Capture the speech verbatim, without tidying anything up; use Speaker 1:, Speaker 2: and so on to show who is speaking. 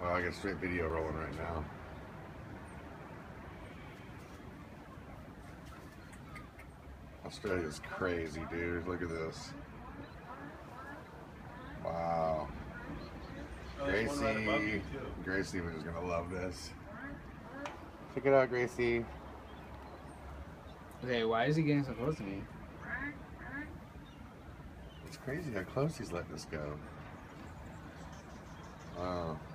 Speaker 1: Oh, I got straight video rolling right now. Australia's crazy, dude. Look at this. Wow.
Speaker 2: Oh,
Speaker 1: Gracie, Gracie was just gonna love this. Check it out, Gracie.
Speaker 3: Okay, why is he getting so close to me?
Speaker 1: It's crazy how close he's letting us go. Wow.